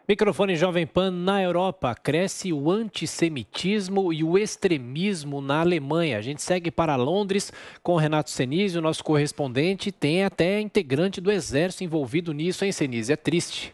Microfone Jovem Pan. Na Europa, cresce o antissemitismo e o extremismo na Alemanha. A gente segue para Londres com o Renato Senise, o nosso correspondente. Tem até integrante do Exército envolvido nisso, hein, Senise? É triste.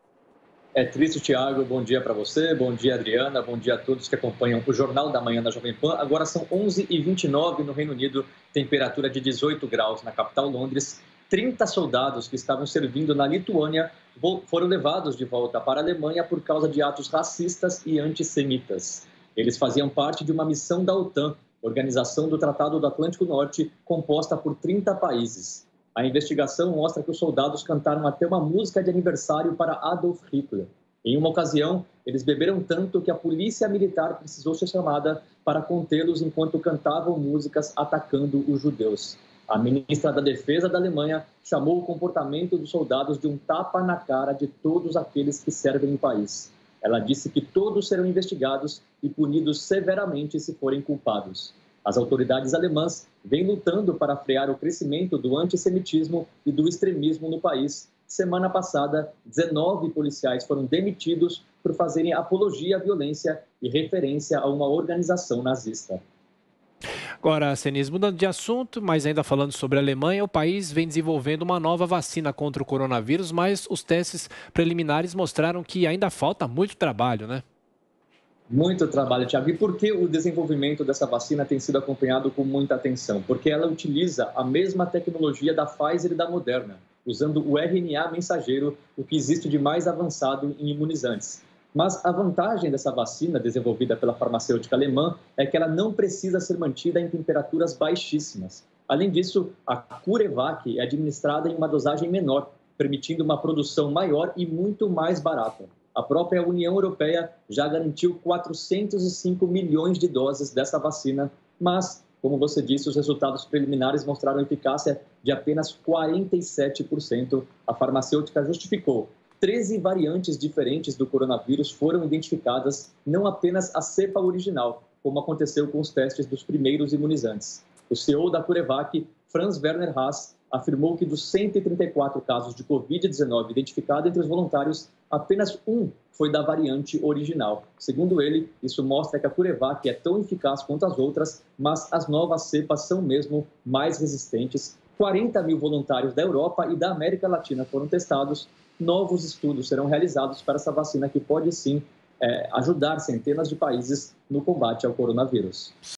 É triste, Thiago. Bom dia para você, bom dia, Adriana, bom dia a todos que acompanham o Jornal da Manhã da Jovem Pan. Agora são 11h29 no Reino Unido, temperatura de 18 graus na capital Londres. 30 soldados que estavam servindo na Lituânia foram levados de volta para a Alemanha por causa de atos racistas e antissemitas. Eles faziam parte de uma missão da OTAN, Organização do Tratado do Atlântico Norte, composta por 30 países. A investigação mostra que os soldados cantaram até uma música de aniversário para Adolf Hitler. Em uma ocasião, eles beberam tanto que a polícia militar precisou ser chamada para contê-los enquanto cantavam músicas atacando os judeus. A ministra da Defesa da Alemanha chamou o comportamento dos soldados de um tapa na cara de todos aqueles que servem o país. Ela disse que todos serão investigados e punidos severamente se forem culpados. As autoridades alemãs vêm lutando para frear o crescimento do antissemitismo e do extremismo no país. Semana passada, 19 policiais foram demitidos por fazerem apologia à violência e referência a uma organização nazista. Agora, Senise, mudando de assunto, mas ainda falando sobre a Alemanha, o país vem desenvolvendo uma nova vacina contra o coronavírus, mas os testes preliminares mostraram que ainda falta muito trabalho, né? Muito trabalho, Thiago. E por que o desenvolvimento dessa vacina tem sido acompanhado com muita atenção? Porque ela utiliza a mesma tecnologia da Pfizer e da Moderna, usando o RNA mensageiro, o que existe de mais avançado em imunizantes. Mas a vantagem dessa vacina, desenvolvida pela farmacêutica alemã, é que ela não precisa ser mantida em temperaturas baixíssimas. Além disso, a CureVac é administrada em uma dosagem menor, permitindo uma produção maior e muito mais barata. A própria União Europeia já garantiu 405 milhões de doses dessa vacina, mas, como você disse, os resultados preliminares mostraram eficácia de apenas 47%. A farmacêutica justificou 13 variantes diferentes do coronavírus foram identificadas, não apenas a cepa original, como aconteceu com os testes dos primeiros imunizantes. O CEO da CureVac, Franz Werner Haas, afirmou que dos 134 casos de Covid-19 identificados entre os voluntários, apenas um foi da variante original. Segundo ele, isso mostra que a CureVac é tão eficaz quanto as outras, mas as novas cepas são mesmo mais resistentes. 40 mil voluntários da Europa e da América Latina foram testados. Novos estudos serão realizados para essa vacina que pode sim ajudar centenas de países no combate ao coronavírus.